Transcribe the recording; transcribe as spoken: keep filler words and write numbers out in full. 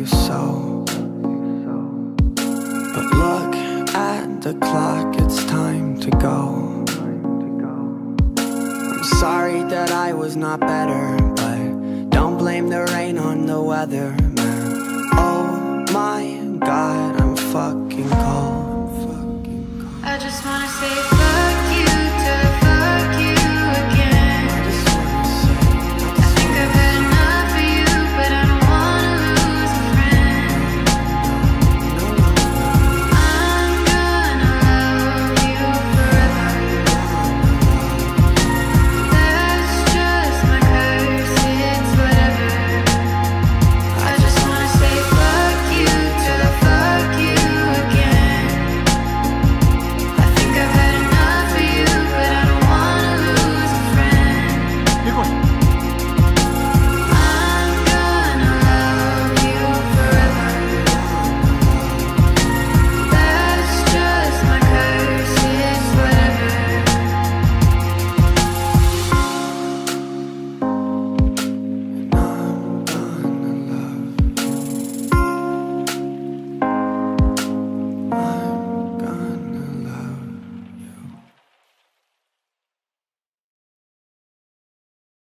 so. But look at the clock, it's time to go. I'm sorry that I was not better, but don't blame the rain on the weather, man. Oh my God, I'm fucking cold. I just wanna say